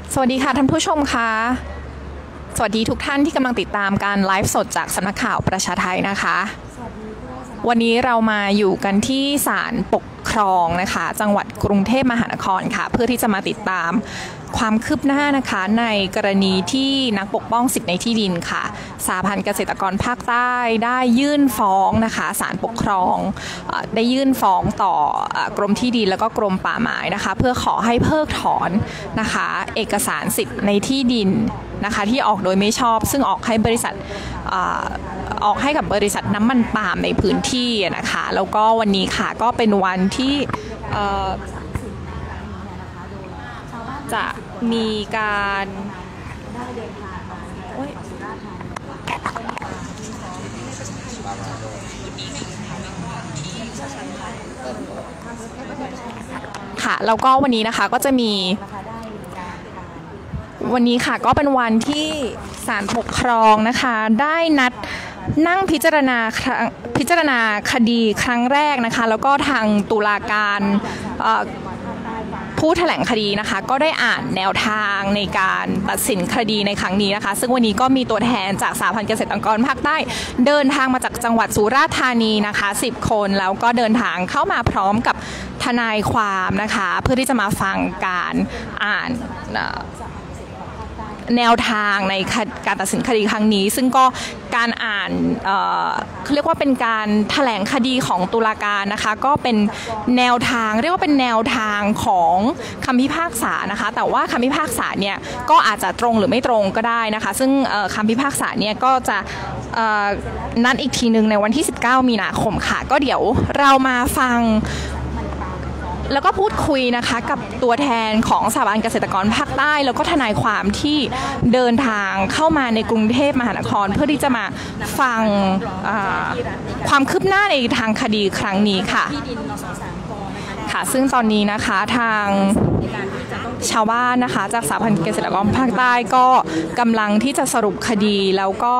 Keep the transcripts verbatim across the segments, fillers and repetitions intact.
สวัสดีค่ะท่านผู้ชมค่ะสวัสดีทุกท่านที่กำลังติดตามการไลฟ์สดจากสำนักข่าวประชาไทยนะคะวันนี้เรามาอยู่กันที่ศาลปกครองนะคะจังหวัดกรุงเทพมหานครค่ะเพื่อที่จะมาติดตามความคืบหน้านะคะในกรณีที่นักปกป้องสิทธิในที่ดินค่ะสหพันธ์เกษตรกรภาคใต้ได้ยื่นฟ้องนะคะศาลปกครองได้ยื่นฟ้องต่อกรมที่ดินแล้วก็กรมป่าไม้นะคะเพื่อขอให้เพิกถอนนะคะเอกสารสิทธิ์ในที่ดินนะคะที่ออกโดยไม่ชอบซึ่งออกให้บริษัทออกให้กับบริษัทน้ำมันปาล์มในพื้นที่นะคะแล้วก็วันนี้ค่ะก็เป็นวันที่จะมีการค่ะแล้วก็วันนี้นะคะก็จะมีวันนี้ค่ะก็เป็นวันที่ศาลปกครองนะคะได้นัดนั่งพิจารณาพิจารณาคดีครั้งแรกนะคะแล้วก็ทางตุลาการผู้แถลงคดีนะคะก็ได้อ่านแนวทางในการตัดสินคดีในครั้งนี้นะคะซึ่งวันนี้ก็มีตัวแทนจากสหพันธ์เกษตรกรภาคใต้เดินทางมาจากจังหวัดสุราษฎร์ธานีนะคะสิบคนแล้วก็เดินทางเข้ามาพร้อมกับทนายความนะคะเพื่อที่จะมาฟังการอ่านแนวทางในการตัดสินคดีครั้งนี้ซึ่งก็การอ่านเอ่อเขาเรียกว่าเป็นการแถลงคดีของตุลาการนะคะก็เป็นแนวทางเรียกว่าเป็นแนวทางของคำพิพากษานะคะแต่ว่าคำพิพากษาเนี่ยก็อาจจะตรงหรือไม่ตรงก็ได้นะคะซึ่งคำพิพากษาเนี่ยก็จะนัดอีกทีหนึ่งในวันที่สิบเก้ามีนาคมค่ะก็เดี๋ยวเรามาฟังแล้วก็พูดคุยนะคะกับตัวแทนของสหพันธ์เกษตรกรภาคใต้แล้วก็ทนายความที่เดินทางเข้ามาในกรุงเทพมหานครเพื่อที่จะมาฟังความคืบหน้าในทางคดีครั้งนี้ค่ะค่ะซึ่งตอนนี้นะคะทางชาวบ้านนะคะจากสหพันธ์เกษตรกรภาคใต้ก็กำลังที่จะสรุปคดีแล้วก็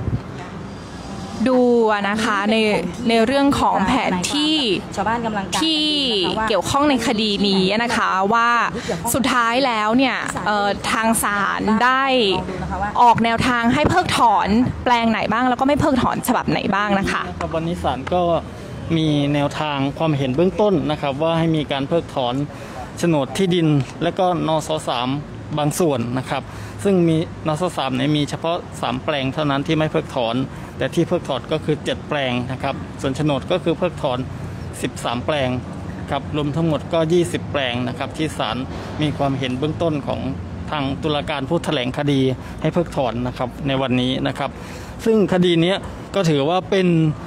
ดูนะคะในในเรื่องของแผนที่ชาวบ้านกำลังที่เกี่ยวข้องในคดีนี้นะคะว่าสุดท้ายแล้วเนี่ยทางศาลได้ออกแนวทางให้เพิกถอนแปลงไหนบ้างแล้วก็ไม่เพิกถอนฉบับไหนบ้างนะคะวันนี้ศาลก็มีแนวทางความเห็นเบื้องต้นนะครับว่าให้มีการเพิกถอนโฉนดที่ดินและก็นสสามบางส่วนนะครับซึ่งมีนสสามเนี่ยมีเฉพาะสามแปลงเท่านั้นที่ไม่เพิกถอนแต่ที่เพิกถอนก็คือเจ็ดแปลงนะครับส่วนโฉนดก็คือเพิกถอนสิบสามแปลงครับรวมทั้งหมดก็ยี่สิบแปลงนะครับที่ศาลมีความเห็นเบื้องต้นของทางตุลาการผู้แถลงคดีให้เพิกถอนนะครับในวันนี้นะครับซึ่งคดีนี้ก็ถือว่าเป็น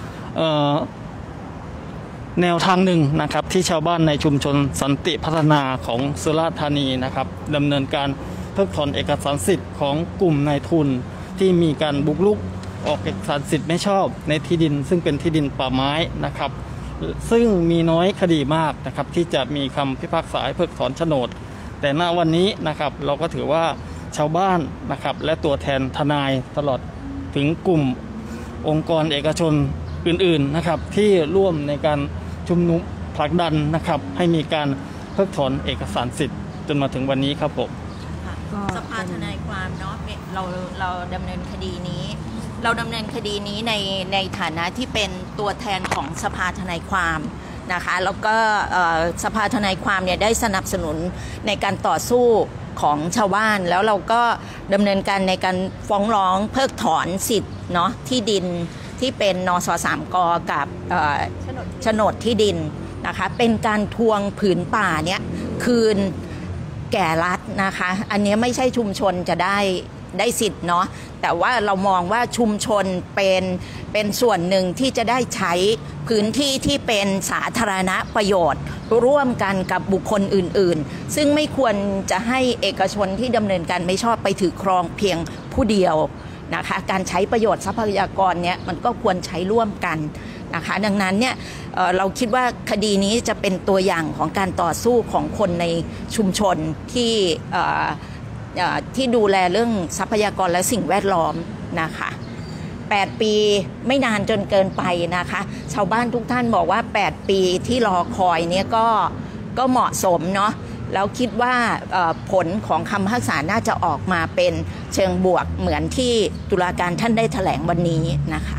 แนวทางหนึ่งนะครับที่ชาวบ้านในชุมชนสันติพัฒนาของสุราษฎร์ธานีนะครับดำเนินการเพิกถอนเอกสารสิทธิ์ของกลุ่มนายทุนที่มีการบุกรุกออกเอกสารสิทธิ์ไม่ชอบในที่ดินซึ่งเป็นที่ดินป่าไม้นะครับซึ่งมีน้อยคดีมากนะครับที่จะมีคำพิพากษาให้เพิกถอนโฉนดแต่ณวันนี้นะครับเราก็ถือว่าชาวบ้านนะครับและตัวแทนทนายตลอดถึงกลุ่มองค์กรเอกชนอื่นๆนะครับที่ร่วมในการชุมนุมผลักดันนะครับให้มีการเพิกถอนเอกสารสิทธิ์จนมาถึงวันนี้ครับผมสภาทนายความเนาะเราเราดำเนินคดีนี้เราดำเนินคดีนี้ในในฐานะที่เป็นตัวแทนของสภาทนายความนะคะแล้วก็สภาทนายความเนี่ยได้สนับสนุนในการต่อสู้ของชาวบ้านแล้วเราก็ดำเนินการในการฟ้องร้องเพิกถอนสิทธิ์เนาะที่ดินที่เป็นนสสามกกับโฉนดที่ดินนะคะเป็นการทวงผืนป่าเนี่ยคืนแก่รัฐนะคะอันนี้ไม่ใช่ชุมชนจะได้ได้สิทธิ์เนาะแต่ว่าเรามองว่าชุมชนเป็นเป็นส่วนหนึ่งที่จะได้ใช้พื้นที่ที่เป็นสาธารณประโยชน์ร่วมกันกับบุคคลอื่นๆซึ่งไม่ควรจะให้เอกชนที่ดำเนินการไม่ชอบไปถือครองเพียงผู้เดียวนะคะการใช้ประโยชน์ทรัพยากรเนี่ยมันก็ควรใช้ร่วมกันนะคะดังนั้นเนี่ย เอ่อ เราคิดว่าคดีนี้จะเป็นตัวอย่างของการต่อสู้ของคนในชุมชนที่ที่ดูแลเรื่องทรัพยากรและสิ่งแวดล้อมนะคะแปดปีไม่นานจนเกินไปนะคะชาวบ้านทุกท่านบอกว่าแปดปีที่รอคอยเนี่ยก็ก็เหมาะสมเนาะแล้วคิดว่าผลของคำพิพากษาน่าจะออกมาเป็นเชิงบวกเหมือนที่ตุลาการท่านได้แถลงวันนี้นะคะ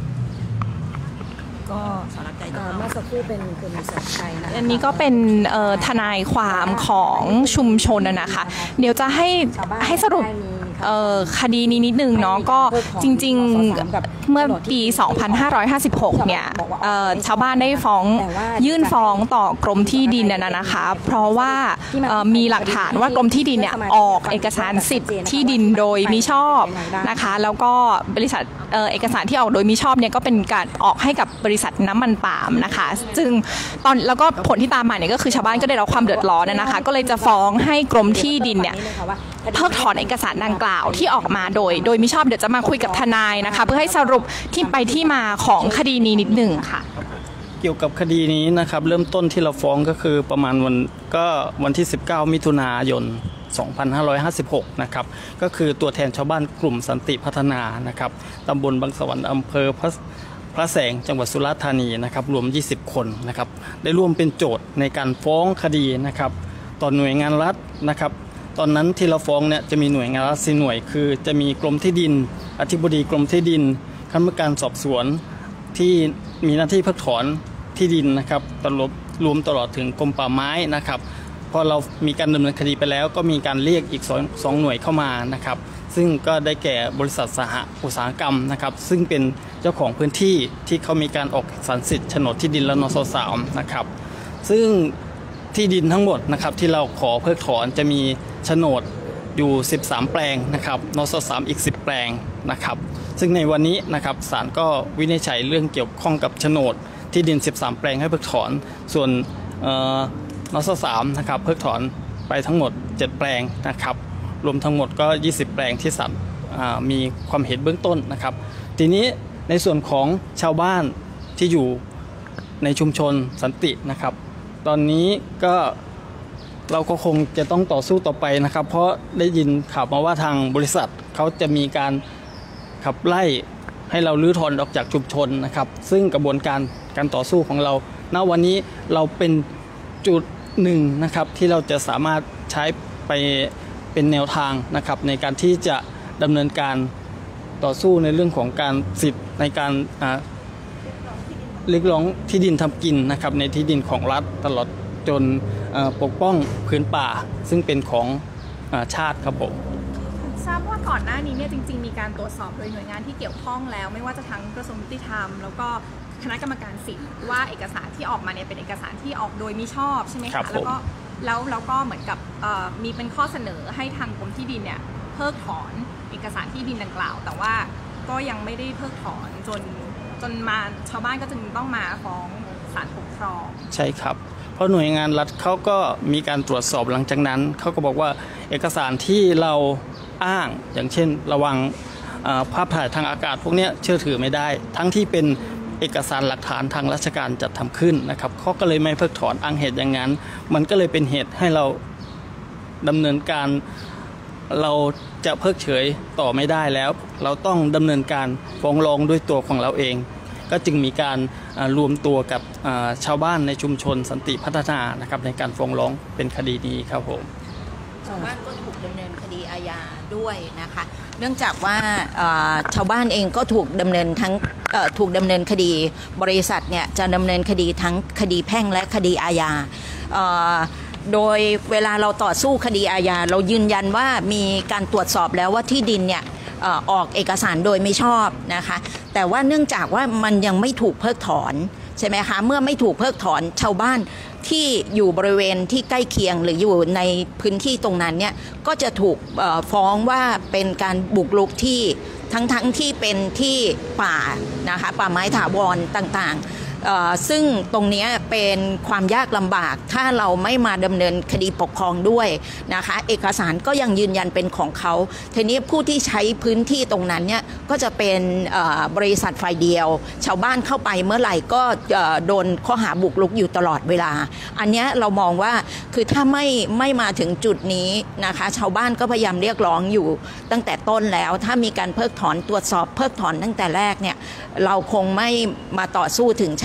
ก็สารใจเมื่อสักครู่เป็นคุณสัญชัยนะอันนี้ก็เป็นทนายความของชุมชนนะคะเดี๋ยวจะให้ให้สรุปคดีนี้นิดนึงเนาะก็จริงๆเมื่อปี สองพันห้าร้อยห้าสิบหก เนี่ยชาวบ้านได้ฟ้องยื่นฟ้องต่อกรมที่ดินน่ะนะคะเพราะว่ามีหลักฐานว่ากรมที่ดินเนี่ยออกเอกสารสิทธิ์ที่ดินโดยมิชอบนะคะแล้วก็บริษัทเอกสารที่ออกโดยมิชอบเนี่ยก็เป็นการออกให้กับบริษัทน้ำมันปาล์มนะคะซึ่งตอนแล้วก็ผลที่ตามมาเนี่ยก็คือชาวบ้านก็ได้รับความเดือดร้อนนะคะก็เลยจะฟ้องให้กรมที่ดินเนี่ยเพิกถอนเอกสารดังกล่าวที่ออกมาโดยโดยมิชอบเดี๋ยวจะมาคุยกับทนายนะคะเพื่อให้สรุปที่ไปที่มาของคดีนี้นิดหนึ่งค่ะเกี่ยวกับคดีนี้นะครับเริ่มต้นที่เราฟ้องก็คือประมาณวันก็วันที่สิบเก้ามิถุนายนสองพันห้าร้อยห้าสิบหกนะครับก็คือตัวแทนชาวบ้านกลุ่มสันติพัฒนานะครับตำบลบางสวรรค์อำเภอพระพระแสงจังหวัดสุราษฎร์ธานีนะครับรวมยี่สิบคนนะครับได้ร่วมเป็นโจทย์ในการฟ้องคดีนะครับต่อหน่วยงานรัฐนะครับตอนนั้นที่เราฟ้องเนี่ยจะมีหน่วยงานรัฐสี่หน่วยคือจะมีกรมที่ดินอธิบดีกรมที่ดินคณะกรรมการสอบสวนที่มีหน้าที่เพิกถอนที่ดินนะครับตลอดรวมตลอดถึงกรมป่าไม้นะครับพอเรามีการดำเนินคดีไปแล้วก็มีการเรียกอีกสองหน่วยเข้ามานะครับซึ่งก็ได้แก่บริษัทสหอุตสาหกรรมนะครับซึ่งเป็นเจ้าของพื้นที่ที่เขามีการออกสัญสิทธิ์โฉนดที่ดินและนสสามนะครับซึ่งที่ดินทั้งหมดนะครับที่เราขอเพิกถอนจะมีโฉนดอยู่สิบสามแปลงนะครับนสสามอีกสิบแปลงนะครับซึ่งในวันนี้นะครับศาลก็วินิจฉัยเรื่องเกี่ยวข้องกับโฉนดที่ดินสิบสามแปลงให้เพิกถอนส่วนนสสามนะครับเพิกถอนไปทั้งหมดเจ็ดแปลงนะครับรวมทั้งหมดก็ยี่สิบแปลงที่ศาลมีความเห็นเบื้องต้นนะครับทีนี้ในส่วนของชาวบ้านที่อยู่ในชุมชนสันตินะครับตอนนี้ก็เราก็คงจะต้องต่อสู้ต่อไปนะครับเพราะได้ยินข่าวมาว่าทางบริษัทเขาจะมีการขับไล่ให้เราลื้อถอนออกจากชุมชนนะครับซึ่งกระบวนการการต่อสู้ของเราณวันนี้เราเป็นจุดหนึ่งนะครับที่เราจะสามารถใช้ไปเป็นแนวทางนะครับในการที่จะดำเนินการต่อสู้ในเรื่องของการสิทธิ์ในการเรียกร้องที่ดินทำกินนะครับในที่ดินของรัฐตลอดจนปกป้องพื้นป่าซึ่งเป็นของชาติครับผมทราบว่าก่อนหน้านี้เนี่ยจริงๆมีการตรวจสอบโดยหน่วยงานที่เกี่ยวข้องแล้วไม่ว่าจะทั้งกระทรวงยุติธรรมแล้วก็คณะกรรมการสิทธิ์ว่าเอกสารที่ออกมาเนี่ยเป็นเอกสารที่ออกโดยมิชอบใช่ไหมคะแล้วก็แล้วแล้วก็เหมือนกับมีเป็นข้อเสนอให้ทางกรมที่ดินเนี่ยเพิกถอนเอกสารที่ดินดังกล่าวแต่ว่าก็ยังไม่ได้เพิกถอนจนจนมาชาวบ้านก็จึงต้องมาฟ้องศาลปกครองใช่ครับเพราะหน่วยงานรัฐเขาก็มีการตรวจสอบหลังจากนั้นเขาก็บอกว่าเอกสารที่เราอ้างอย่างเช่นระวังภาพถ่ายทางอากาศพวกนี้เชื่อถือไม่ได้ทั้งที่เป็นเอกสารหลักฐานทางราชการจัดทำขึ้นนะครับเขาก็เลยไม่เพิกถอนอ้างเหตุอย่างนั้นมันก็เลยเป็นเหตุให้เราดำเนินการเราจะเพิกเฉยต่อไม่ได้แล้วเราต้องดำเนินการฟ้องร้องด้วยตัวของเราเองก็จึงมีการรวมตัวกับชาวบ้านในชุมชนสันติพัฒนานะครับในการฟ้องร้องเป็นคดีนี้ครับผมชาวบ้านก็ถูกดำเนินคดีอาญาด้วยนะคะเนื่องจากว่าชาวบ้านเองก็ถูกดำเนินทั้งถูกดำเนินคดีบริษัทเนี่ยจะดำเนินคดีทั้งคดีแพ่งและคดีอาญาโดยเวลาเราต่อสู้คดีอาญาเรายืนยันว่ามีการตรวจสอบแล้วว่าที่ดินเนี่ยออกเอกสารโดยไม่ชอบนะคะแต่ว่าเนื่องจากว่ามันยังไม่ถูกเพิกถอนใช่ไหมคะเมื่อไม่ถูกเพิกถอนชาวบ้านที่อยู่บริเวณที่ใกล้เคียงหรืออยู่ในพื้นที่ตรงนั้นเนี่ยก็จะถูกฟ้องว่าเป็นการบุกรุกที่ทั้งๆ ท, ที่เป็นที่ป่านะคะป่าไม้ถาวรต่างๆซึ่งตรงนี้เป็นความยากลำบากถ้าเราไม่มาดำเนินคดีปกครองด้วยนะคะเอกสารก็ยังยืนยันเป็นของเขาทีนี้ผู้ที่ใช้พื้นที่ตรงนั้นเนี่ยก็จะเป็นบริษัทฝ่ายเดียวชาวบ้านเข้าไปเมื่อไหร่ก็โดนข้อหาบุกรุกอยู่ตลอดเวลาอันนี้เรามองว่าคือถ้าไม่ไม่มาถึงจุดนี้นะคะชาวบ้านก็พยายามเรียกร้องอยู่ตั้งแต่ต้นแล้วถ้ามีการเพิกถอนตรวจสอบเพิกถอนตั้งแต่แรกเนี่ยเราคงไม่มาต่อสู้ถึงชั้น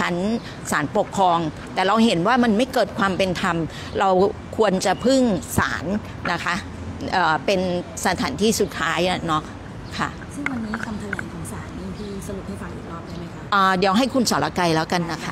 ชั้นศาลปกครองแต่เราเห็นว่ามันไม่เกิดความเป็นธรรมเราควรจะพึ่งศาลนะคะเอ่อเป็นสถานที่สุดท้ายเนาะค่ะซึ่งวันนี้คำแถลงของศาลนี่พี่สรุปให้ฟังอีกรอบได้ไหมคะอ่าเดี๋ยวให้คุณสรไกรแล้วกันนะคะ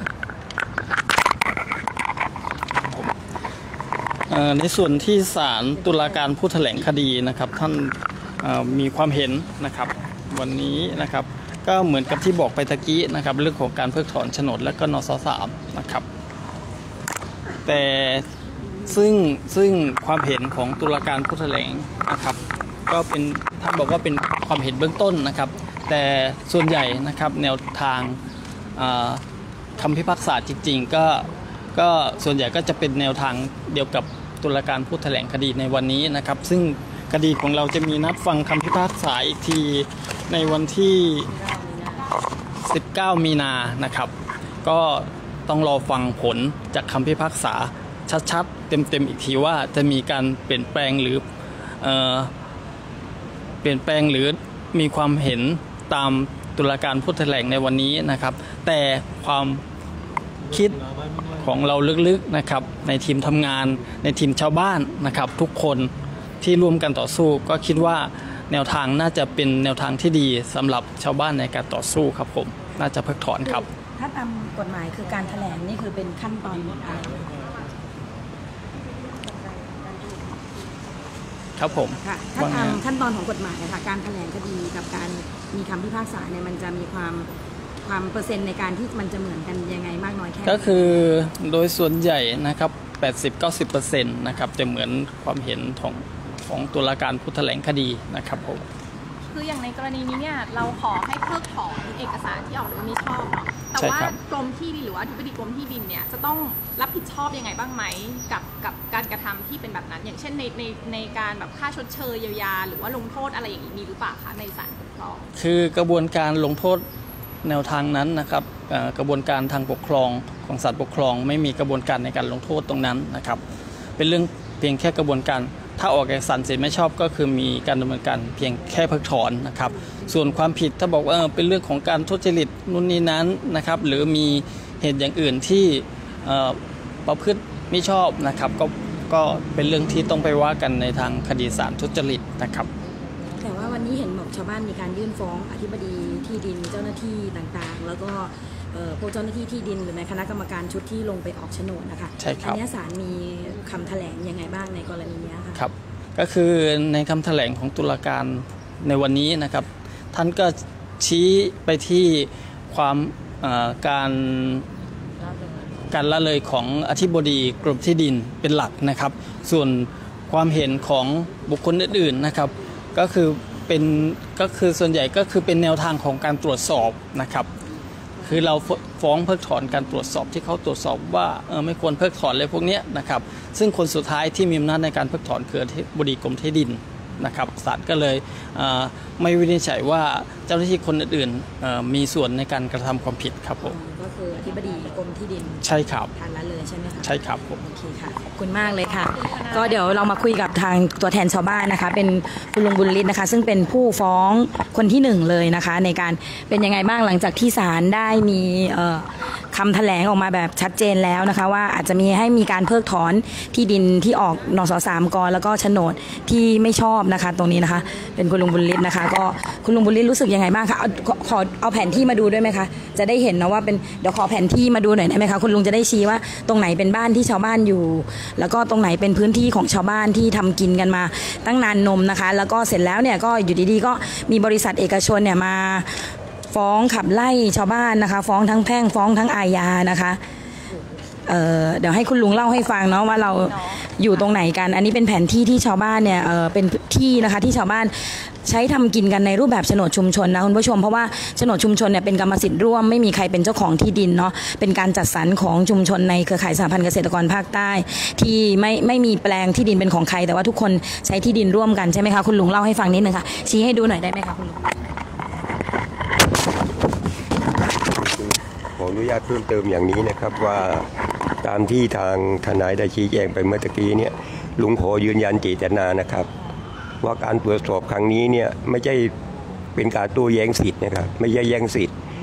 ในส่วนที่ศาลตุลาการผู้แถลงคดีนะครับท่านมีความเห็นนะครับวันนี้นะครับก็เหมือนกับที่บอกไปตะกี้นะครับเรื่องของการเพิกถอนโฉนดและก็นสสามนะครับแต่ซึ่งซึ่งความเห็นของตุลาการผู้แถลงนะครับก็เป็นท่านบอกว่าเป็นความเห็นเบื้องต้นนะครับแต่ส่วนใหญ่นะครับแนวทางคำพิพากษาจริงๆก็ก็ส่วนใหญ่ก็จะเป็นแนวทางเดียวกับตุลาการผู้แถลงคดีในวันนี้นะครับซึ่งคดีของเราจะมีนัดฟังคำพิพากษาอีกทีในวันที่สิบเก้ามีนานะครับก็ต้องรอฟังผลจากคำพิพากษาชัดๆเต็มๆอีกทีว่าจะมีการเปลี่ยนแปลงหรือเอ่อเปลี่ยนแปลงหรือมีความเห็นตามตุลาการผู้แถลงในวันนี้นะครับแต่ความคิดของเราลึกๆนะครับในทีมทำงานในทีมชาวบ้านนะครับทุกคนที่ร่วมกันต่อสู้ก็คิดว่าแนวทางน่าจะเป็นแนวทางที่ดีสำหรับชาวบ้านในการต่อสู้ครับผมน่าจะเพิกถอนครับถ้าตามกฎหมายคือการแถลงนี่คือเป็นขั้นตอนอะไรครับผมค่ะถ้าตามขั้นตอนของกฎหมายนะคะการแถลงคดีกับการมีคำพิพากษาเนี่ยมันจะมีความความเปอร์เซ็นต์ในการที่มันจะเหมือนกันยังไงมากน้อยแค่ก็คือโดยส่วนใหญ่นะครับ แปดสิบถึงเก้าสิบเปอร์เซ็นต์ นะครับจะเหมือนความเห็นของของตุลาการผู้แถลงคดีนะครับผมคืออย่างในกรณีนี้เนี่ยเราขอให้เพิกถอนเอกสารที่ออกโดยมิชอบเนาะแต่ว่ากรมที่ดินหรือว่าอธิบดีกรมที่ดินเนี่ยจะต้องรับผิดชอบยังไงบ้างไหมกับกับการกระทำที่เป็นแบบนั้นอย่างเช่นในในในการแบบค่าชดเชยเยียวยาหรือว่าลงโทษอะไรอย่างนี้มีหรือเปล่าคะในศาลปกครองคือกระบวนการลงโทษแนวทางนั้นนะครับกระบวนการทางปกครองของศาลปกครองไม่มีกระบวนการในการลงโทษตรงนั้นนะครับเป็นเรื่องเพียงแค่กระบวนการถ้าออกเอกสารสิทธิ์ไม่ชอบก็คือมีการดำเนินการเพียงแค่เพิกถอนนะครับส่วนความผิดถ้าบอกว่าเป็นเรื่องของการทุจริตนู่นนี่นั้นนะครับหรือมีเหตุอย่างอื่นที่ประพฤติไม่ชอบนะครับก็ก็เป็นเรื่องที่ต้องไปว่ากันในทางคดีศาลทุจริตนะครับแต่ว่าวันนี้เห็นบอกชาวบ้านมีการยื่นฟ้องอธิบดีที่ดินเจ้าหน้าที่ต่างๆแล้วก็พวกเจ้าหน้าที่ที่ดินหรือในคณะกรรมการชุดที่ลงไปออกโฉนดนะคะใช่ครับอันนี้ศาลมีคำแถลงยังไงบ้างในกรณีนี้คะครับก็คือในคำแถลงของตุลาการในวันนี้นะครับท่านก็ชี้ไปที่ความการการละเลยของอธิบดีกรมที่ดินเป็นหลักนะครับส่วนความเห็นของบุคคลอื่นๆนะครับก็คือเป็นก็คือส่วนใหญ่ก็คือเป็นแนวทางของการตรวจสอบนะครับคือเราฟ้องเพิกถอนการตรวจสอบที่เขาตรวจสอบว่าเออไม่ควรเพิกถอนเลยพวกนี้นะครับซึ่งคนสุดท้ายที่มีอำนาจในการเพิกถอนคืออธิบดีกรมที่ดินนะครับศาลก็เลยไม่วินิจฉัยว่าเจ้าหน้าที่คนอื่นๆมีส่วนในการกระทำความผิดครับผมก็คืออธิบดีกรมที่ดินใช่ครับทานละเลยใช่ไหมคะใช่ครับผมโอเคค่ะขอบคุณมากเลยค่ะก็เดี๋ยวเรามาคุยกับทางตัวแทนชาวบ้านนะคะเป็นคุณลุงบุญฤทธิ์นะคะซึ่งเป็นผู้ฟ้องคนที่หนึ่งเลยนะคะในการเป็นยังไงบ้างหลังจากที่ศาลได้มีคำแถลงออกมาแบบชัดเจนแล้วนะคะว่าอาจจะมีให้มีการเพิกถอนที่ดินที่ออกนสสามกแล้วก็โฉนดที่ไม่ชอบนะคะตรงนี้นะคะเป็นคุณลุงบุญฤทธิ์นะคะก็คุณลุงบุญฤทธิ์รู้สึกยังไงบ้างคะขอเอาแผนที่มาดูด้วยไหมคะจะได้เห็นนะว่าเป็นเดี๋ยวขอแผนที่มาดูหน่อยได้ไหมคะคุณลุงจะได้ชี้ว่าตรงไหนเป็นบ้านที่ชาวบ้านอยู่แล้วก็ตรงไหนเป็นพื้นที่ของชาวบ้านที่ทำกินกันมาตั้งนานนมนะคะแล้วก็เสร็จแล้วเนี่ยก็อยู่ดีๆก็มีบริษัทเอกชนเนี่ยมาฟ้องขับไล่ชาวบ้านนะคะฟ้องทั้งแพ่งฟ้องทั้งอาญานะคะเอ่อเดี๋ยวให้คุณลุงเล่าให้ฟังเนาะว่าเราอยู่ตรงไหนกันอันนี้เป็นแผนที่ที่ชาวบ้านเนี่ยเออเป็นที่นะคะที่ชาวบ้านใช้ทำกินกันในรูปแบบโฉนดชุมชนนะคุณผู้ชมเพราะว่าโฉนดชุมชนเนี่ยเป็นกรรมสิทธิ์ร่วมไม่มีใครเป็นเจ้าของที่ดินเนาะเป็นการจัดสรรของชุมชนในเครือข่ายสหพันธ์เกษตรกรภาคใต้ที่ไม่ไม่มีแปลงที่ดินเป็นของใครแต่ว่าทุกคนใช้ที่ดินร่วมกันใช่ไหมคะคุณลุงเล่าให้ฟังนิดนึงค่ะชี้ให้ดูหน่อยได้ไหมคะคุณลุงขออนุญาตเพิ่มเติมอย่างนี้นะครับว่าตามที่ทางทนายได้ชี้แจงไปเมื่อตะกี้เนี่ยลุงขอยืนยันเจตนานะครับว่าการตรวจสอบครั้งนี้เนี่ยไม่ใช่เป็นการโต้แย้งสิทธิ์นะครับไม่ใช่แย้งสิทธิ์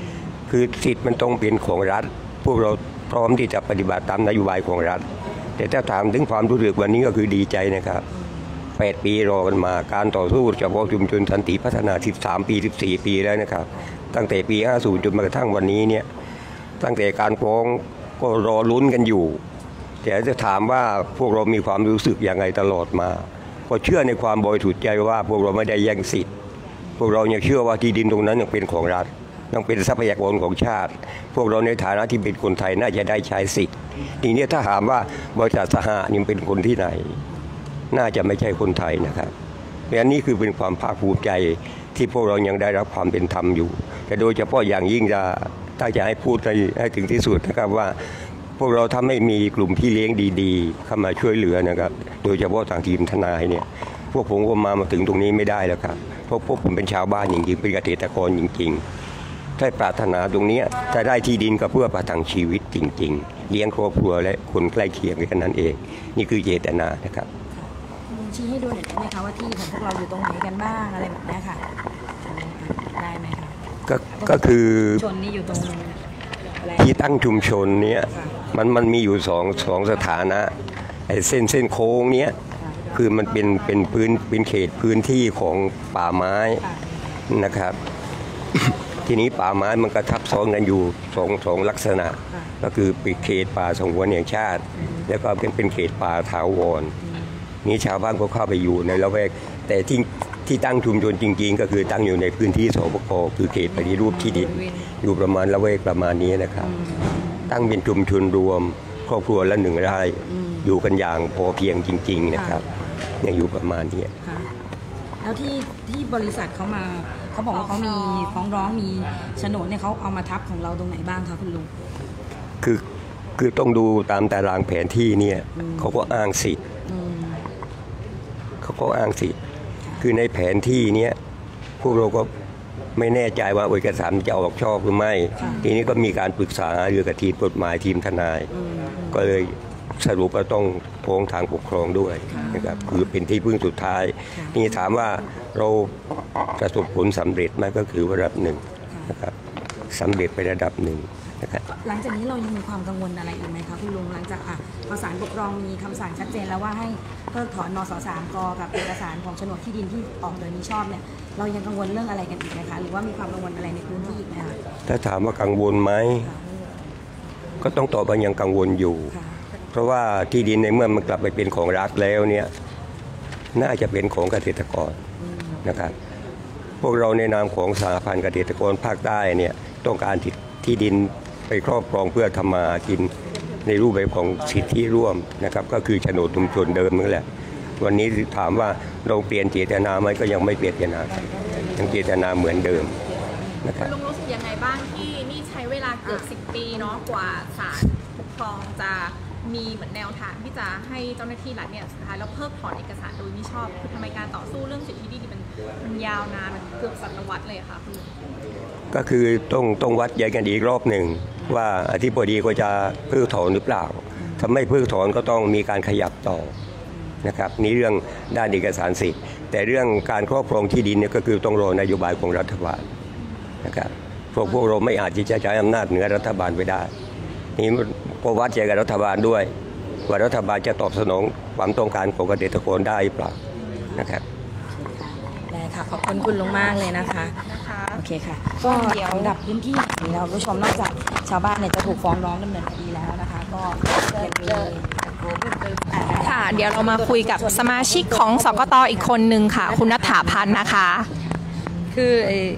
คือสิทธิ์มันต้องเป็นของรัฐพวกเราพร้อมที่จะปฏิบัติตามนโยบายของรัฐแต่ถ้าถามถึงความรู้สึกวันนี้ก็คือดีใจนะครับแปดปีรอกันมาการต่อสู้เฉพาะชุมชนสันติพัฒนาสิบสามปีสิบสี่ปีแล้วนะครับตั้งแต่ปีห้าสิบจนมากระทั่งวันนี้เนี่ยตั้งแต่การฟ้องก็รอลุ้นกันอยู่แต่จะถามว่าพวกเรามีความรู้สึกอย่างไรตลอดมาก็เชื่อในความบริสุทธิ์ใจว่าพวกเราไม่ได้แย่งสิทธิ์พวกเรายังเชื่อว่าที่ดินตรงนั้นยังเป็นของรัฐยังเป็นทรัพยากรของชาติพวกเราในฐานะที่เป็นคนไทยน่าจะได้ใช้สิทธิ์ทีนี้ถ้าถามว่าบริษัทสหะนี่เป็นคนที่ไหนน่าจะไม่ใช่คนไทยนะครับเพราะฉะนั้นนี่คือเป็นความภาคภูมิใจที่พวกเรายังได้รับความเป็นธรรมอยู่แต่โดยเฉพาะอย่างยิ่งจะตั้งใจให้พูดให้ถึงที่สุดนะครับว่าพวกเราถ้าไม่มีกลุ่มพี่เลี้ยงดีๆเข้ามาช่วยเหลือนะครับโดยเฉพาะทางทีมทนายเนี่ยพวกผมก็มามาถึงตรงนี้ไม่ได้แล้วครับเพราะพวกผมเป็นชาวบ้านจริงๆเป็นเกษตรกรจริงๆถ้าปรารถนาตรงนี้จะได้ที่ดินก็เพื่อประทังชีวิตจริงๆเลี้ยงครอบครัวและคนใกล้เคียงกันนั้นเองนี่คือเจตนานะครับชี้ให้ดูหน่อยได้ไหมคะว่าที่ของพวกเราอยู่ตรงไหนกันบ้างอะไรแบบนี้ค่ะได้ไหมคะก็ก็คือชนนี่อยู่ตรงที่ตั้งชุมชนเนี้ยมันมันมีอยู่สองสองสถานะไอ้เส้นเส้นโค้งเนี้ยคือมันเป็นเป็นพื้นเป็นเขตพื้นที่ของป่าไม้นะครับ ทีนี้ป่าไม้มันก็ทับซ้อนกันอยู่สองสองลักษณะก็คือเป็นเขตป่าสงวนแห่งชาติแล้วก็เป็นเป็นเขตป่าถาวรนี้ชาวบ้านก็เข้าไปอยู่ในละแวกแต่ที่ที่ตั้งชุมชนจริงๆก็คือตั้งอยู่ในพื้นที่สปก.คือเขตปฏิรูปที่ดินอยู่ประมาณละแวกประมาณนี้นะครับตั้งเป็นชุมชนรวมครอบครัวละหนึ่งไร่อยู่กันอย่างพอเพียงจริงๆนะครับยังอยู่ประมาณนี้แล้วที่ที่บริษัทเขามาเขาบอกว่าเขามีฟ้องร้องมีโฉนดเนี่ยเขาเอามาทับของเราตรงไหนบ้างคะคุณลุงคือคือต้องดูตามตารางแผนที่เนี่ยเขาก็อ้างสิทธิ์เขาก็อ้างสิทธิ์คือในแผนที่นี้พวกเราก็ไม่แน่ใจว่าเอกสารจะออกชอบหรือไม่ทีนี้ก็มีการปรึกษาเรื่องกับทีมกฎหมายทีมทนายก็เลยสรุปว่าต้องฟ้องทางปกครองด้วยนะครับคือเป็นที่พึ่งสุดท้ายนี่ถามว่าเราประสบผลสำเร็จไหมก็คือระดับหนึ่งนะครับสำเร็จไประดับหนึ่งนะครับหลังจากนี้เรายังมีความกังวลอะไรอีกไหมคะคุณลุงหลังจากอ่ะพอศาลปกครองมีคำสั่งชัดเจนแล้วว่าให้เพิกถอนนสสามกกับเอกสารของโฉนดที่ดินที่ออกโดยมิชอบเนี่ยเรายังกังวลเรื่องอะไรกันอีกไหมคะหรือว่ามีความกังวลอะไรในพื้นที่อีกไหมคะถ้าถามว่ากังวลไหมก็ต้องตอบว่ายังกังวลอยู่เพราะว่าที่ดินในเมื่อมันกลับไปเป็นของรัฐแล้วเนี่ยน่าจะเป็นของเกษตรกรนะครับพวกเราในนามของสหพันธ์เกษตรกรภาคใต้เนี่ยต้องการที่ดินไปครอบครองเพื่อทำมากินในรูปแบบของสิทธิร่วมนะครับก็คือโฉนดชุมชนเดิมนั่นแหละวันนี้ถามว่าเราเปลี่ยนเจตนาไหมก็ยังไม่เปลี่ยนเจตนายังเจตนาเหมือนเดิมนะครับลุงรู้สึกยังไงบ้างที่นี่ใช้เวลาเกือบสิบปีเนาะกว่าศาลปกครองจะมีเหมือนแนวทางที่จะให้เจ้าหน้าที่รัฐเนี่ยสุดท้ายแล้วเพิกถอนเอกสารโดยมิชอบทำไมการต่อสู้เรื่องสิทธิที่ดีมันมันยาวนานมันเกือบศตวรรษเลยค่ะคุณลุงก็คือต้องต้องวัดแยกกันอีกรอบหนึ่งว่าอธิบดีก็จะเพิกถอนหรือเปล่าถ้าไม่เพิกถอนก็ต้องมีการขยับต่อนะครับนี่เรื่องด้านเอกสารสิทธิ์แต่เรื่องการครอบครองที่ดินเนี่ยก็คือต้องรอนโยบายของรัฐบาลนะครับพวกพวกเราไม่อาจที่จะใช้อำนาจเหนือรัฐบาลไปได้นี่ก็วัดใจกับรัฐบาลด้วยว่ารัฐบาลจะตอบสนองความต้องการของเกษตรกรได้หรือเปล่านะครับได้ค่ะขอบคุณคุณลุงมากเลยนะคะโอเคค่ะก็สำหรับพื้นที่นี้เราผู้ชมนอกจากชาวบ้านเนี่ยจะถูกฟ้องร้องดำเนินคดีแล้วนะคะก็ยังมีค่ะเดี๋ยวเรามาคุยกับสมาชิกของสกต.อีกคนนึงค่ะคุณณัฐาพันธ์นะคะคือ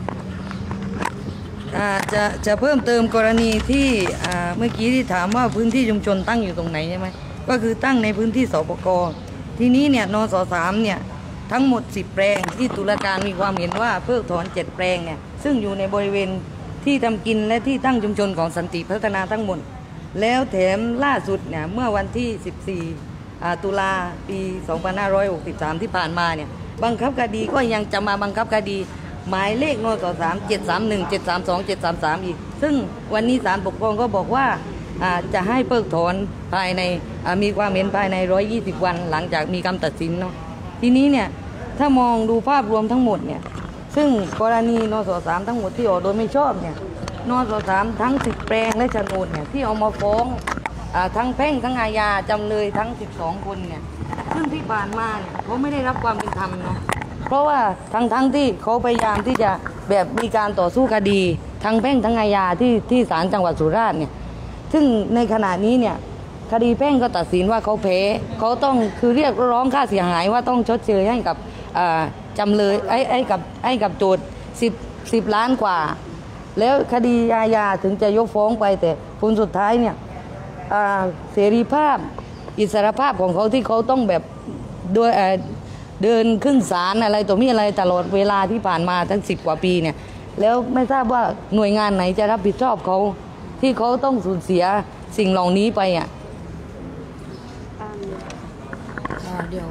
จะจะเพิ่มเติมกรณีที่เมื่อกี้ที่ถามว่าพื้นที่ชุมชนตั้งอยู่ตรงไหนใช่ไหมก็คือตั้งในพื้นที่สปก.ทีนี้เนี่ยนสสามเนี่ยทั้งหมดสิบแปลงที่ตุลาการมีความเห็นว่าเพิกถอนเจ็ดแปลงเนี่ยซึ่งอยู่ในบริเวณที่ทำกินและที่ตั้งชุมชนของสันติพัฒนาทั้งหมดแล้วแถมล่าสุดเนี่ยเมื่อวันที่สิบสี่ตุลาปีสองพันห้าร้อยหกสิบสามที่ผ่านมาเนี่ยบังคับคดีก็ยังจะมาบังคับคดีหมายเลขนสสาม เจ็ดสามหนึ่ง เจ็ดสามสอง เจ็ดสามสามอีกซึ่งวันนี้ศาลปกครองก็บอกว่าจะให้เพิกถอนภายในมีความเห็นภายในหนึ่งร้อยยี่สิบวันหลังจากมีคำตัดสินเนาะทีนี้เนี่ยถ้ามองดูภาพรวมทั้งหมดเนี่ยซึ่งกรณีนสสามทั้งหมดที่ออกโดยไม่ชอบเนี่ยนสสามทั้งสิบแปลงและโฉนดเนี่ยที่เอามาฟ้องอ่าทั้งแพ่งทั้งอาญาจำเลยทั้งสิบสองคนเนี่ยซึ่งที่ผ่านมาเนี่ยเขาไม่ได้รับความเป็นธรรมเนาะเพราะว่าทั้งทั้งที่เขาพยายามที่จะแบบมีการต่อสู้คดีทั้งแพ่งทั้งอาญาที่ที่ศาลจังหวัดสุราษฎร์เนี่ยซึ่งในขณะนี้เนี่ยคดีแพ่งก็ตัดสินว่าเขาแพ้เขาต้องคือเรียกร้องค่าเสียหายว่าต้องชดเชยให้กับจำเลยไอ้ไอ้กับไอ้กับโจทย์สิบสิบล้านกว่าแล้วคดีอาญาถึงจะยกฟ้องไปแต่ผลสุดท้ายเนี่ยเสรีภาพอิสรภาพของเขาที่เขาต้องแบบโดยเดินขึ้นศาลอะไรตัวมีอะไรตลอดเวลาที่ผ่านมาทั้งสิบกว่าปีเนี่ยแล้วไม่ทราบว่าหน่วยงานไหนจะรับผิดชอบเขาที่เขาต้องสูญเสียสิ่งเหล่านี้ไปอ่ะเดี๋ยว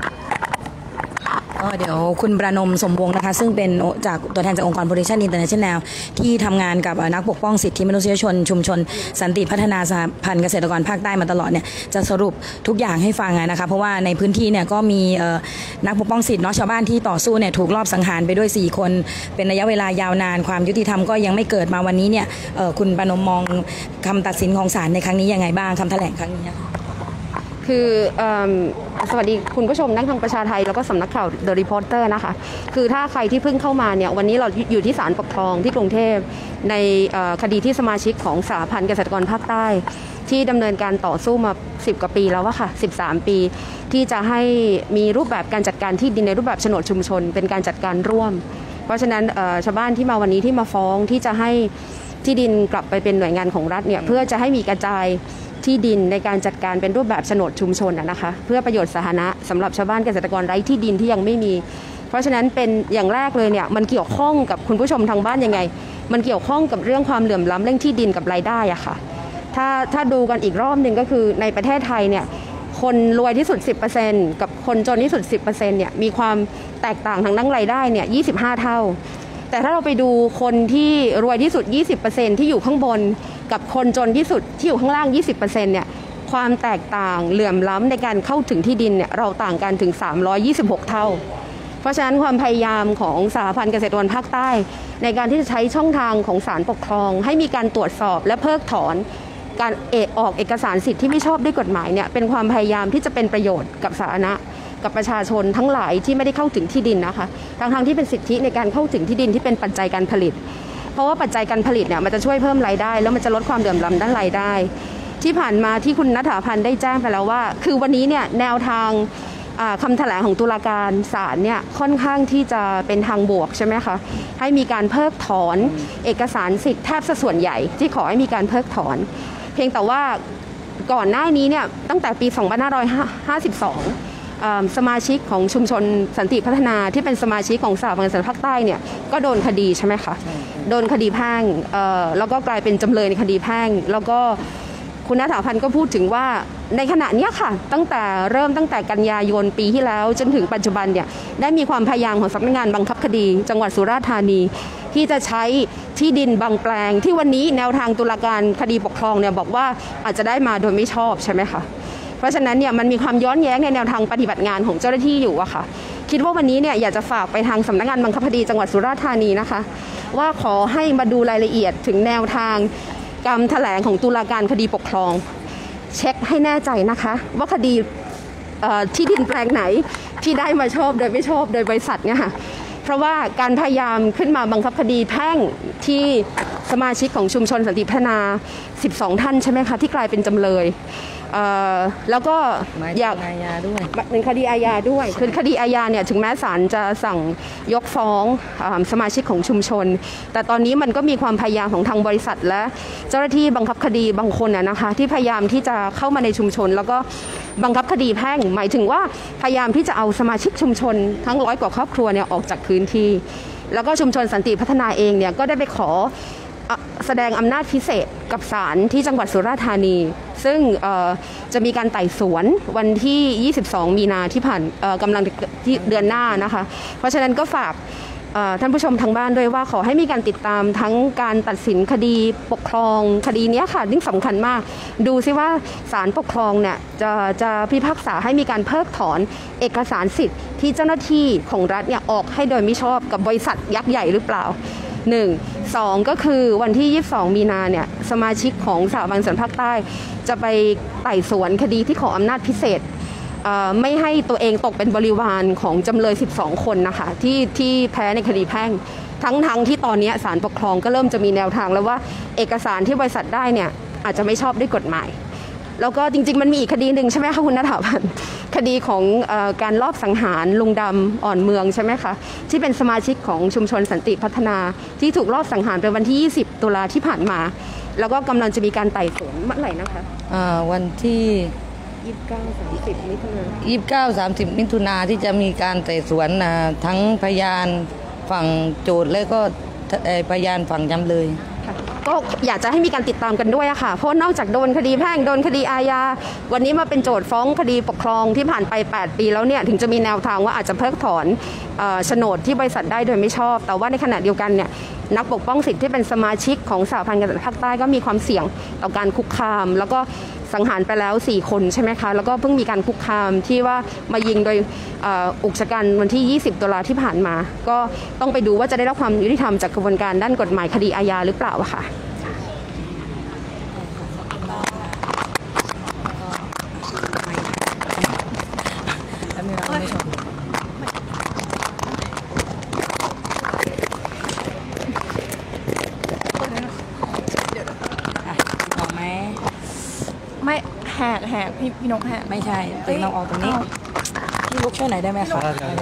ก็เดี๋ยวคุณประนมสมวงศ์นะคะซึ่งเป็นจากตัวแทนจากองค์กร Protection International ที่ทำงานกับนักปกป้องสิทธิมนุษยชนชุมชนสันติพัฒนาสหพันธ์เกษตรกรภาคใต้มาตลอดเนี่ยจะสรุปทุกอย่างให้ฟังนะคะเพราะว่าในพื้นที่เนี่ยก็มีนักปกป้องสิทธิเนาะชาวบ้านที่ต่อสู้เนี่ยถูกลอบสังหารไปด้วยสี่คนเป็นระยะเวลายาวนานความยุติธรรมก็ยังไม่เกิดมาวันนี้เนี่ยคุณประนมมองคำตัดสินของศาลในครั้งนี้ยังไงบ้างคำแถลงครั้งนี้นะคะคือสวัสดีคุณผู้ชมทั้งทางประชาไทยแล้วก็สำนักข่าว The Reporter นะคะคือถ้าใครที่เพิ่งเข้ามาเนี่ยวันนี้เราอยู่ที่ศาลปกครองที่กรุงเทพในคดีที่สมาชิกของสหพันธ์เกษตรกรภาคใต้ที่ดำเนินการต่อสู้มาสิบกว่าปีแล้วอะค่ะสิบสามปีที่จะให้มีรูปแบบการจัดการที่ดินในรูปแบบโฉนดชุมชนเป็นการจัดการร่วมเพราะฉะนั้นชาวบ้านที่มาวันนี้ที่มาฟ้องที่จะให้ที่ดินกลับไปเป็นหน่วยงานของรัฐเนี่ยเพื่อจะให้มีกระจายที่ดินในการจัดการเป็นรูปแบบโฉนดชุมชนนะคะเพื่อประโยชน์สาธารณะสำหรับชาวบ้านเกษตรกรไร้ที่ดินที่ยังไม่มีเพราะฉะนั้นเป็นอย่างแรกเลยเนี่ยมันเกี่ยวข้องกับคุณผู้ชมทางบ้านยังไงมันเกี่ยวข้องกับเรื่องความเหลื่อมล้ำเรื่องที่ดินกับรายได้อะค่ะถ้าถ้าดูกันอีกรอบหนึ่งก็คือในประเทศไทยเนี่ยคนรวยที่สุด สิบเปอร์เซ็นต์ กับคนจนที่สุด สิบเปอร์เซ็นต์ เนี่ยมีความแตกต่างทางด้านรายได้เนี่ยยี่สิบห้าเท่าแต่ถ้าเราไปดูคนที่รวยที่สุด ยี่สิบเปอร์เซ็นต์ ที่อยู่ข้างบนกับคนจนที่สุดที่อยู่ข้างล่าง ยี่สิบเปอร์เซ็นต์ เนี่ยความแตกต่างเหลื่อมล้ำในการเข้าถึงที่ดินเนี่ยเราต่างกันถึงสามร้อยยี่สิบหกเท่าเพราะฉะนั้นความพยายามของสหพันธ์เกษตรกรภาคใต้ในการที่จะใช้ช่องทางของศาลปกครองให้มีการตรวจสอบและเพิกถอนการเอกออกเอกสารสิทธิ์ที่ไม่ชอบด้วยกฎหมายเนี่ยเป็นความพยายามที่จะเป็นประโยชน์กับสาธารณะกับประชาชนทั้งหลายที่ไม่ได้เข้าถึงที่ดินนะคะทั้งทางที่เป็นสิทธิในการเข้าถึงที่ดินที่เป็นปัจจัยการผลิตเพราะว่าปัจจัยการผลิตเนี่ยมันจะช่วยเพิ่มรายได้แล้วมันจะลดความเหลื่อมล้ำด้านรายได้ที่ผ่านมาที่คุณณฐาพันธ์ได้แจ้งไปแล้วว่าคือวันนี้เนี่ยแนวทางคำแถลงของตุลาการศาลเนี่ยค่อนข้างที่จะเป็นทางบวกใช่ไหมคะให้มีการเพิกถอนเอกสารสิทธิ์แทบส่วนใหญ่ที่ขอให้มีการเพิกถอนเพียงแต่ว่าก่อนหน้านี้เนี่ยตั้งแต่ปีสองพันห้าร้อยห้าสิบสองสมาชิกของชุมชนสันติพัฒนาที่เป็นสมาชิกของสหพันธ์เกษตรภาคใต้เนี่ยก็โดนคดีใช่ไหมคะโดนคดีแพ่งแล้วก็กลายเป็นจำเลยในคดีแพ่งแล้วก็คุณณฐาพันธ์ก็พูดถึงว่าในขณะนี้ค่ะตั้งแต่เริ่มตั้งแต่กันยายนปีที่แล้วจนถึงปัจจุบันเนี่ยได้มีความพยายามของสำนักงานบังคับคดีจังหวัดสุราษฎร์ธานีที่จะใช้ที่ดินบางแปลงที่วันนี้แนวทางตุลาการคดีปกครองเนี่ยบอกว่าอาจจะได้มาโดยไม่ชอบใช่ไหมคะเพราะฉะนั้นเนี่ยมันมีความย้อนแย้งในแนวทางปฏิบัติงานของเจ้าหน้าที่อยู่อะค่ะคิดว่าวันนี้เนี่ยอยากจะฝากไปทางสำนักงานบังคับคดีจังหวัดสุราษฎร์ธานีนะคะว่าขอให้มาดูรายละเอียดถึงแนวทางคำแถลงของตุลาการคดีปกครองเช็คให้แน่ใจนะคะว่าคดีที่ดินแปลงไหนที่ได้มาชอบโดยไม่ชอบโดยบริษัทเนี่ยค่ะเพราะว่าการพยายามขึ้นมาบังคับคดีแพ่งที่สมาชิกของชุมชนสันติพัฒนาสิบสองท่านใช่ไหมคะที่กลายเป็นจำเลยแล้วก็อยากอาญาด้วยเป็นคดีอาญาด้วยคือคดีอาญาเนี่ยถึงแม้ศาลจะสั่งยกฟ้องสมาชิกของชุมชนแต่ตอนนี้มันก็มีความพยายามของทางบริษัทและเจ้าหน้าที่บังคับคดีบางคนนะคะที่พยายามที่จะเข้ามาในชุมชนแล้วก็บังคับคดีแพ่งหมายถึงว่าพยายามที่จะเอาสมาชิกชุมชนทั้งร้อยกว่าครอบครัวเนี่ยออกจากพื้นที่แล้วก็ชุมชนสันติพัฒนาเองเนี่ยก็ได้ไปขอแสดงอำนาจพิเศษกับศาลที่จังหวัดสุราษฎร์ธานีซึ่งจะมีการไต่สวนวันที่ยี่สิบสองมีนาที่ผ่านกำลังที่เดือนหน้านะคะเพราะฉะนั้นก็ฝากท่านผู้ชมทางบ้านด้วยว่าขอให้มีการติดตามทั้งการตัดสินคดีปกครองคดีนี้ค่ะยิ่งสำคัญมากดูซิว่าศาลปกครองเนี่ยจะจะพิพากษาให้มีการเพิกถอนเอกสารสิทธิ์ที่เจ้าหน้าที่ของรัฐเนี่ยออกให้โดยมิชอบกับบริษัทยักษ์ใหญ่หรือเปล่าหนึ่ง สองก็คือวันที่ยี่สิบสองมีนาเนี่ยสมาชิกของสหพันธ์สันภาคใต้จะไปไต่สวนคดีที่ขออำนาจพิเศษไม่ให้ตัวเองตกเป็นบริวารของจำเลยสิบสองคนนะคะที่ที่แพ้ในคดีแพ่งทั้งทั้งที่ตอนนี้ศาลปกครองก็เริ่มจะมีแนวทางแล้วว่าเอกสารที่บริษัทได้เนี่ยอาจจะไม่ชอบด้วยกฎหมายแล้วก็จริงๆมันมีอีกคดีหนึ่งใช่ไหมคะคุณณฐาพันธ์คดีของเอ่อการลอบสังหารลุงดำอ่อนเมืองใช่ไหมคะที่เป็นสมาชิกของชุมชนสันติพัฒนาที่ถูกลอบสังหารไปวันที่ยี่สิบตุลาที่ผ่านมาแล้วก็กำลังจะมีการไต่สวนเมื่อไหร่นะคะอ่าวันที่ยี่สิบเก้า สามสิบมิถุนายนยี่สิบเก้า สามสิบมิถุนาที่จะมีการไต่สวนทั้งพยานฝั่งโจทย์และก็พยานฝั่งจำเลยก็อยากจะให้มีการติดตามกันด้วยค่ะเพราะนอกจากโดนคดีแพ่งโดนคดีอาญาวันนี้มาเป็นโจทย์ฟ้องคดีปกครองที่ผ่านไปแปดปีแล้วเนี่ยถึงจะมีแนวทางว่าอาจจะเพิกถอนโฉนดที่บริษัทได้โดยไม่ชอบแต่ว่าในขณะเดียวกันเนี่ยนักปกป้องสิทธิที่เป็นสมาชิกของสหพันธ์เกษตรภาคใต้ก็มีความเสี่ยงต่อการคุกคามแล้วก็สังหารไปแล้วสี่คนใช่ไหมคะแล้วก็เพิ่งมีการคุกคามที่ว่ามายิงโดยอุกชะกันวันที่ยี่สิบตุลาที่ผ่านมาก็ต้องไปดูว่าจะได้รับความยุติธรรมจากกระบวนการด้านกฎหมายคดีอาญาหรือเปล่าค่ะไม่แหกแหกพี่พี่นกแหกไม่ใช่ตึงเราออกตรงนี้พี่ลุกช่วยหน่อยได้ไหมคะ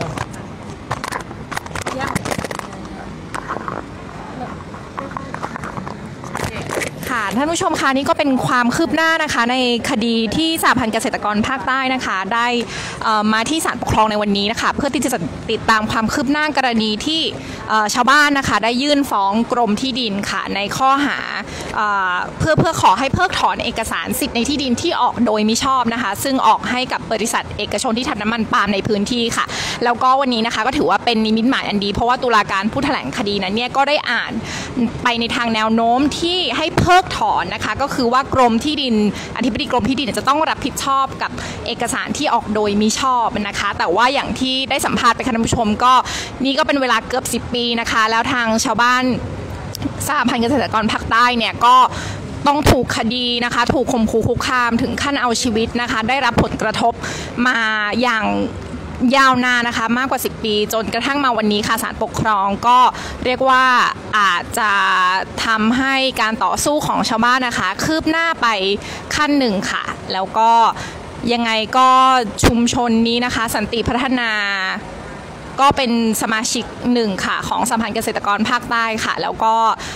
ค่ะท่านผู้ชมคะนี่ก็เป็นความคืบหน้านะคะในคดีที่สหพันธ์เกษตรกรภาคใต้นะคะได้มาที่ศาลปกครองในวันนี้นะคะเพื่อที่จะติดตามความคืบหน้ากรณีที่ชาวบ้านนะคะได้ยื่นฟ้องกรมที่ดินค่ะในข้อหาเพื่อเพื่อขอให้เพิกถอนเอกสารสิทธิ์ในที่ดินที่ออกโดยมิชอบนะคะซึ่งออกให้กับบริษัทเอกชนที่ทำน้ำมันปาล์มในพื้นที่ค่ะแล้วก็วันนี้นะคะก็ถือว่าเป็นนิมิตหมายอันดีเพราะว่าตุลาการผู้แถลงคดีนั้นเนี่ยก็ได้อ่านไปในทางแนวโน้มที่ให้เพิกถอนนะคะก็คือว่ากรมที่ดินอธิบดีกรมที่ดินจะต้องรับผิดชอบกับเอกสารที่ออกโดยมิชอบนะคะแต่ว่าอย่างที่ได้สัมภาษณ์ไปค่ะท่านผู้ชมก็นี่ก็เป็นเวลาเกือบสิบปีนะคะแล้วทางชาวบ้านสหพันธ์เกษตรกรภาคใต้เนี่ยก็ต้องถูกคดีนะคะถูกข่มขู่คุกคามถึงขั้นเอาชีวิตนะคะได้รับผลกระทบมาอย่างยาวนานนะคะมากกว่าสิบปีจนกระทั่งมาวันนี้ค่ะศาลปกครองก็เรียกว่าอาจจะทำให้การต่อสู้ของชาวบ้านนะคะคืบหน้าไปขั้นหนึ่งค่ะแล้วก็ยังไงก็ชุมชนนี้นะคะสันติพัฒนาก็เป็นสมาชิกหนึ่งค่ะของสหพันธ์เกษตรกรภาคใต้ค่ะแล้วก็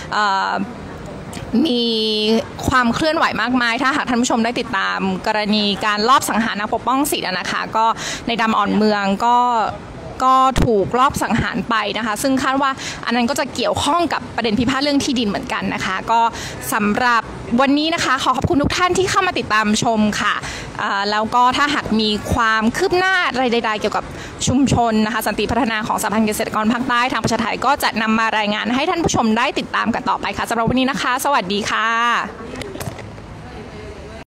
มีความเคลื่อนไหวมากมายถ้าหากท่านผู้ชมได้ติดตามกรณีการลอบสังหารนักปกป้องสิทธิ์นะคะก็ในดำอ่อนเมืองก็ก็ถูกลอบสังหารไปนะคะซึ่งคาดว่าอันนั้นก็จะเกี่ยวข้องกับประเด็นพิพาทเรื่องที่ดินเหมือนกันนะคะก็สำหรับวันนี้นะคะขอขอบคุณทุกท่านที่เข้ามาติดตามชมค่ะแล้วก็ถ้าหากมีความคืบหน้าอะไรใดๆเกี่ยวกับชุมชนนะคะสันติพัฒนาของสหพันธ์เกษตรกรภาคใต้ทางประชาไทยก็จะนำมารายงานให้ท่านผู้ชมได้ติดตามกันต่อไปค่ะสำหรับวันนี้นะคะสวัสดีค่ะ